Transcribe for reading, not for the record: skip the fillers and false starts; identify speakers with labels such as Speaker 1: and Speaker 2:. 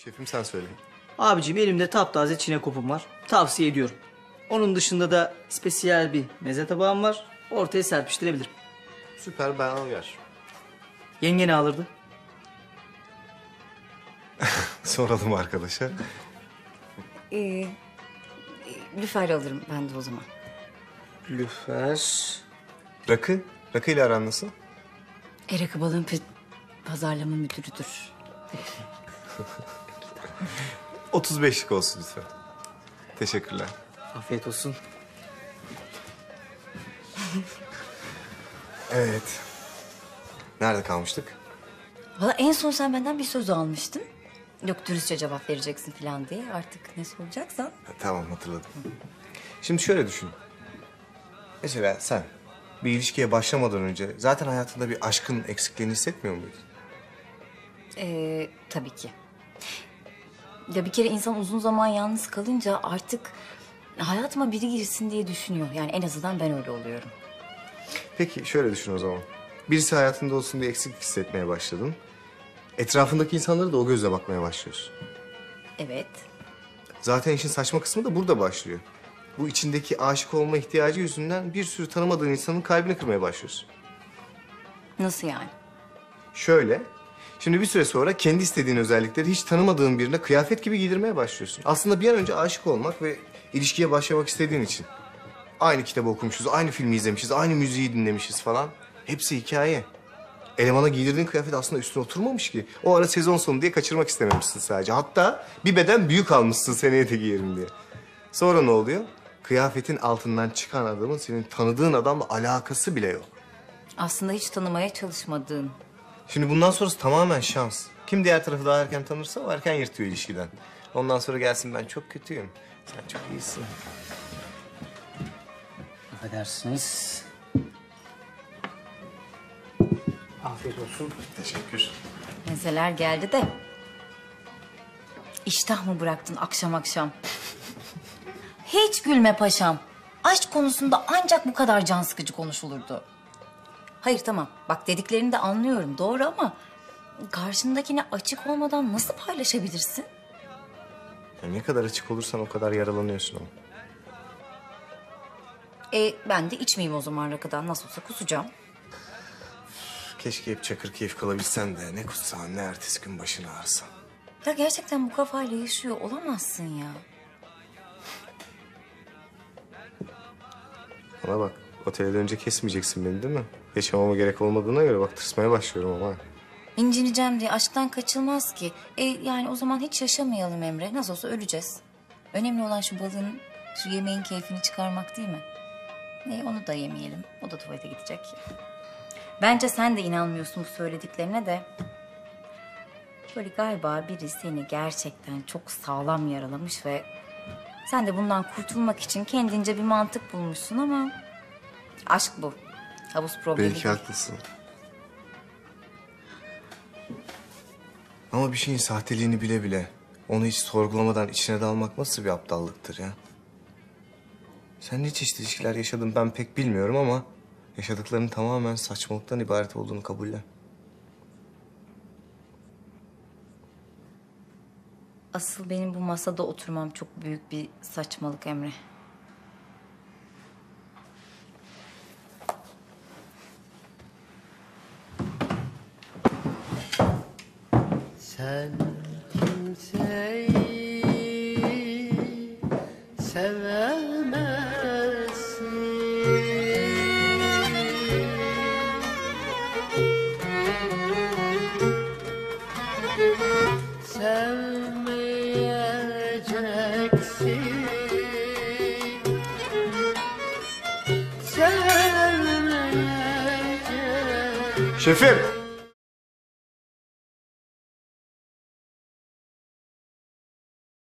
Speaker 1: Şefim sen söyle.
Speaker 2: Abiciğim elimde taptaze çinekopum var. Tavsiye ediyorum. Onun dışında da spesiyel bir meze tabağım var. Ortaya serpiştirebilirim.
Speaker 1: Süper, ben uyar.
Speaker 2: Yenge ne alırdı?
Speaker 1: Soralım arkadaşa.
Speaker 3: Lüfer alırım ben de o zaman.
Speaker 2: Lüfer.
Speaker 1: Rakı? Rakı ile aran nasıl?
Speaker 3: Rakı balığın pazarlama müdürüdür.
Speaker 1: 35'lik olsun lütfen. Teşekkürler.
Speaker 2: Afiyet olsun.
Speaker 1: Evet. Nerede kalmıştık?
Speaker 3: Valla en son sen benden bir söz almıştın. Yok dürüstçe cevap vereceksin falan diye. Artık ne soracaksan.
Speaker 1: Tamam, hatırladım. Şimdi şöyle düşün. Mesela sen bir ilişkiye başlamadan önce zaten hayatında bir aşkın eksikliğini hissetmiyor muydun?
Speaker 3: Tabii ki. Ya bir kere insan uzun zaman yalnız kalınca artık hayatıma biri girsin diye düşünüyor. Yani en azından ben öyle oluyorum.
Speaker 1: Peki şöyle düşün o zaman. Birisi hayatında olsun diye eksiklik hissetmeye başladın. Etrafındaki insanlara da o gözle bakmaya başlıyorsun.
Speaker 3: Evet.
Speaker 1: Zaten işin saçma kısmı da burada başlıyor. Bu içindeki aşık olma ihtiyacı yüzünden bir sürü tanımadığın insanın kalbini kırmaya başlıyorsun.
Speaker 3: Nasıl yani?
Speaker 1: Şöyle, şimdi bir süre sonra kendi istediğin özellikleri hiç tanımadığın birine kıyafet gibi giydirmeye başlıyorsun. Aslında bir an önce aşık olmak ve ilişkiye başlamak istediğin için. Aynı kitabı okumuşuz, aynı filmi izlemişiz, aynı müziği dinlemişiz falan. Hepsi hikaye. Elemana giydirdiğin kıyafet aslında üstüne oturmamış ki. O ara sezon sonu diye kaçırmak istememişsin sadece. Hatta bir beden büyük almışsın seneye de giyerim diye. Sonra ne oluyor? Kıyafetin altından çıkan adamın senin tanıdığın adamla alakası bile yok.
Speaker 3: Aslında hiç tanımaya çalışmadığın.
Speaker 1: Şimdi bundan sonrası tamamen şans. Kim diğer tarafı daha erken tanırsa o erken yırtıyor ilişkiden. Ondan sonra gelsin ben çok kötüyüm. Sen çok iyisin.
Speaker 2: Affedersiniz. Afiyet olsun.
Speaker 1: Teşekkür.
Speaker 3: Mezeler geldi de. İştah mı bıraktın akşam akşam? Hiç gülme paşam. Aşk konusunda ancak bu kadar can sıkıcı konuşulurdu. Hayır tamam. Bak dediklerini de anlıyorum doğru ama... karşındakine açık olmadan nasıl paylaşabilirsin?
Speaker 1: Ya ne kadar açık olursan o kadar yaralanıyorsun ama.
Speaker 3: Ben de içmeyeyim o zaman rakıdan. Nasıl olsa kusacağım.
Speaker 1: Keşke hep çakır keyif kalabilsen de ne kutsan ne ertesi gün başını ağrısan.
Speaker 3: Ya gerçekten bu kafayla yaşıyor olamazsın ya.
Speaker 1: Bana bak, otele dönünce kesmeyeceksin beni değil mi? Yaşamama gerek olmadığına göre bak tırsmaya başlıyorum ama.
Speaker 3: İncineceğim diye aşktan kaçılmaz ki. Yani o zaman hiç yaşamayalım Emre. Nasıl olsa öleceğiz. Önemli olan şu balığın, şu yemeğin keyfini çıkarmak değil mi? Onu da yemeyelim. O da tuvalete gidecek. Bence sen de inanmıyorsun bu söylediklerine de. Böyle galiba biri seni gerçekten çok sağlam yaralamış ve... sen de bundan kurtulmak için kendince bir mantık bulmuşsun ama... aşk bu. Havuz problemi
Speaker 1: Belki
Speaker 3: değil.
Speaker 1: haklısın. Ama bir şeyin sahteliğini bile bile... onu hiç sorgulamadan içine dalmak nasıl bir aptallıktır ya? Sen ne çeşitli ilişkiler yaşadın ben pek bilmiyorum ama... yaşadıklarının tamamen saçmalıktan ibaret olduğunu kabullen.
Speaker 3: Asıl benim bu masada oturmam çok büyük bir saçmalık Emre.
Speaker 4: Sen kimseyi sevemezsin. Sevmeyeceksin.
Speaker 1: Şefim!